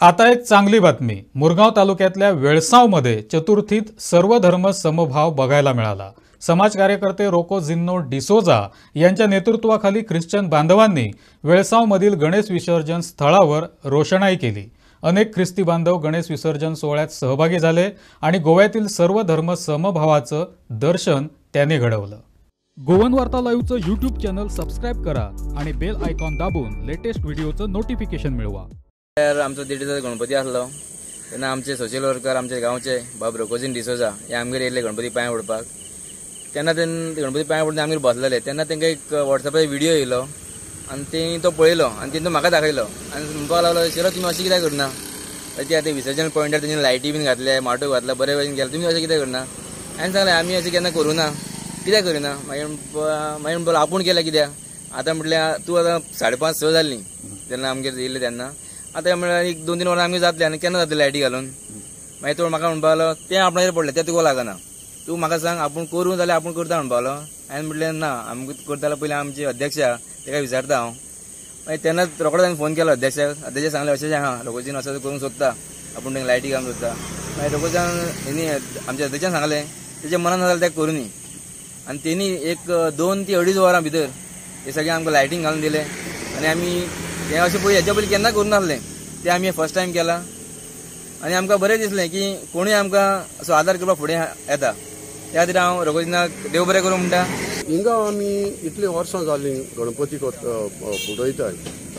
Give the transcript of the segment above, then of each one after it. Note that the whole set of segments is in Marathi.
आता एक चांगली बातमी. मुरगाव तालुक्यातल्या वेळसावमध्ये चतुर्थीत सर्व धर्म समभाव बघायला मिळाला. समाज कार्यकर्ते रोको जिन्नो डिसोजा यांच्या नेतृत्वाखाली ख्रिश्चन बांधवांनी वेळसावमधील गणेश विसर्जन स्थळावर रोषणाई केली. अनेक ख्रिस्ती बांधव गणेश विसर्जन सोहळ्यात सहभागी झाले आणि गोव्यातील सर्व धर्म समभावाचं दर्शन त्यांनी घडवलं. गोवन वार्ता लाईव्हचं यूट्यूब चॅनल सबस्क्राइब करा आणि बेल आयकॉन दाबून लेटेस्ट व्हिडिओचं नोटिफिकेशन मिळवा. आमचो देडीचो गणपती आसलो तेन्ना आमचे सोशल वर्कर आमचे गांवचे बाब रोकोजीन डिसोजा हे आमगेर येयले गणपती पांय पडपाक. तेन्ना गणपती पांय पडून आमगेर बसलेले तेन्ना तांकां एक वॉट्सॅपाचेर व्हिडिओ येयलो आनी तेणी तो पळयलो आनी तेणी तो म्हाका दाखयलो आनी म्हणपाक लागलो शिरो तुमी अशें कित्याक करना. ते आतां विसर्जन पॉयंटार तेणी लायटी बीन घातले माटो घातला बरे भशेन केला तुमी अशें कित्याक करना. हांवें सांगलें आमी अशें केन्ना करूना कित्याक करिना. मागीर म्हणपाक आपूण केल्या कित्याक आतां म्हटल्यार तूं आतां 5:30-6 जाल्लीं तेन्ना आमगेर येयले तेन्ना आतां म्हळ्यार एक 2-3 वरां आमगे जातले आनी केन्ना जातले लायटी घालून. मागीर तो म्हाका म्हणपाक लागलो तें आपणाचेर पडलें तें तुका लागना तूं म्हाका सांग आपूण करूं जाल्यार आपूण करता म्हणपाक लागलो. हांवें म्हटलें ना आमकां करता जाल्यार पयलीं आमचे अध्यक्ष ताका विचारता हांव. मागीर तेन्ना रोखडोच हांवें फोन केलो अध्यक्षाक सांगलें अशें हां रोकोजीन असो करूंक सोदता आपूण तांकां लायटी घालूंक सोदता. मागीर रोकोजान हेणी आमच्या अध्यक्षान सांगलें तेच्या मनान जाल्यार तेका करूनी आनी तेणी एक 2 ते 2.5 वरां भितर हे सगळें आमकां लायटींग घालून दिलें आनी आमी हें अशें पळय हेच्या पयलीं केन्ना करूं नासलें तें आमी फर्स्ट टायम केलां आनी आमकां बरें दिसलें की कोणूय आमकां असो आदार करपाक फुडें येता. त्या खातीर हांव रोकोजीनाक देव बरें करूं म्हणटा. हिंगा आमी इतलीं वर्सां जालीं गणपती फुटयताय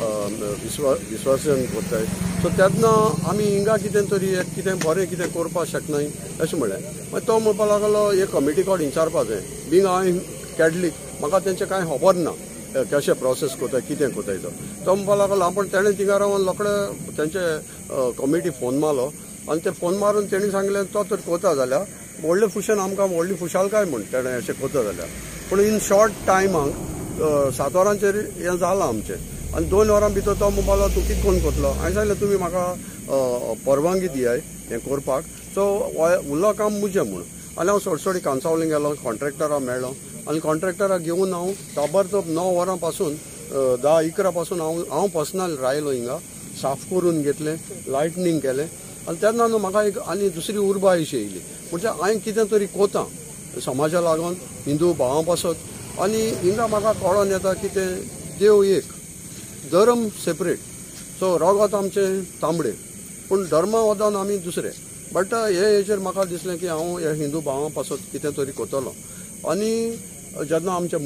विसर्जन करताय सो तेन्ना आमी हिंगा कितें तरी कितें बरें कितें करपाक शकनाय अशें म्हणलें. मागीर तो म्हणपाक लागलो एक कमिटी कोण विचारपाक जाय बींग हांवें कॅडलीक म्हाका तेंचें कांय खबर ना कशें प्रोसेस कोताय कितें कोताय तो म्हणपाक लागलो. पण तेणें थिंगा रावन रोखडें तेंचे कमिटी फोन मारलो आनी ते फोन मारून तेणी सांगलें तो तर कोता जाल्यार व्हडले फुशान आमकां व्हडली खुशालकाय म्हण तेणें अशें कोता जाल्यार. पूण इन शॉर्ट टायमाक 7 वरांचेर हें जालां आमचें आनी 2 वरां भितर तो म्हणपाक लागलो तूं कितें करून कोतलो. हांवें सांगलें तुमी म्हाका परवानगी दियाय हें करपाक सो उरलो काम मुजें म्हूण. आनी हांव सोडसोडी कांसावलींग गेलो कॉन्ट्रॅक्टराक मेळ्ळो आनी कॉन्ट्रॅक्टराक घेवन हांव ताबडतोब 9 वरां पासून 10-11 पासून हांव पर्सनल रायलो हिंगा साफ करून घेतलें लायटनींग केलें आनी तेन्ना न्हू म्हाका एक आनी दुसरी उर्बा अशी येयली म्हणजे हांवें कितें तरी कोतां समाजा लागून हिंदू भावां पासत आनी हिंगा म्हाका कळोन येता की ते देव एक धर्म सेपरेट सो रगत आमचें तांबडे पूण धर्मा वदान आमी दुसरे. बट हेचेर म्हाका दिसलें की हांव ह्या हिंदू भावां पासत कितें तरी कोतलो. आनी जेन्ना आमच्या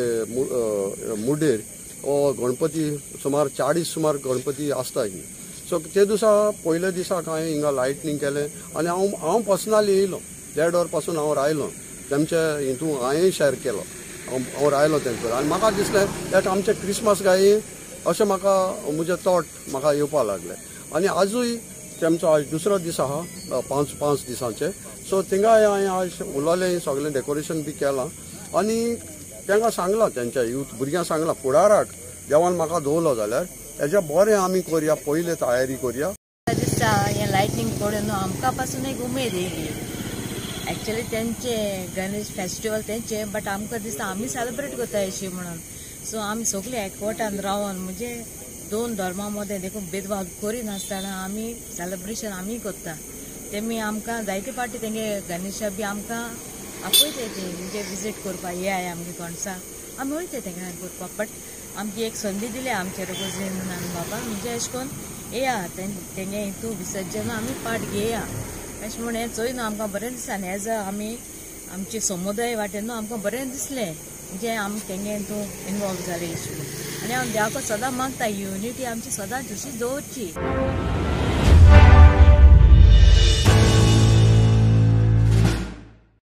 मुडेर गणपती सुमार 40 सुमार गणपती आसता हिंगा सो ते दिसा पयल्या दिसाक हांवें हिंगा लायटनींग केलें आनी हांव पर्सनली येयलो 1.5 वर पासून हांव रायलो तेमच्या हितून हांवें शेअर केलो हांव रायलो तेंचो आनी म्हाका दिसलें दॅट आमचे क्रिसमस गाय अशें म्हाका म्हजे थॉट म्हाका येवपाक लागले. आनी आजूय तेमचो आज दुसरो दीस आहा 5 दिसांचे सो थिंगाय हांवें आज उलोलें सगळें डेकोरेशन बी केलां आनी तांकां सांगलां तेंच्या यूथ भुरग्यांक सांगलां फुडाराक देवान म्हाका दवरलो जाल्यार हेज्या बरें आमी करया पयले तयारी करया. दिसता हें लायटनींग पळोवन आमकां पासून एक उमेद येयली. एक्चुअली तेंचे गणेश फेस्टिवल तेंचे बट आमकां दिसता आमी सेलिब्रेट करताय अशी म्हणून. सो आमी सगळीं एकवटान रावन म्हणजे 2 धर्मा मदें देखून भेदभाव करिनासतना आमी सेलिब्रेशन आमी करता. तेमी आमकां जायते फावटी तेंगे गणेशा बी आमकां आपयताय ते म्हणजे विजीट करपाक येयाय आमगे कोणसा आमी वयताय तेंगे करपाक. बट आमची एक संदी दिली आमचे रोकोजीन बाबा म्हणजे अशें करून येया तेंगे हितू विसर्जन आमी पार्ट घेया अशें म्हण हें चोय न्हू आमकां बरें दिसता. आनी एज आमी आमचे समुदाय वाटेन न्हू आमकां बरें दिसलें म्हणजे आमी तेंगे हितू इनवॉल्व जाले अशें. आनी हांव देवाको सदां मागता युनिटी आमची सदांच अशीच दवरची.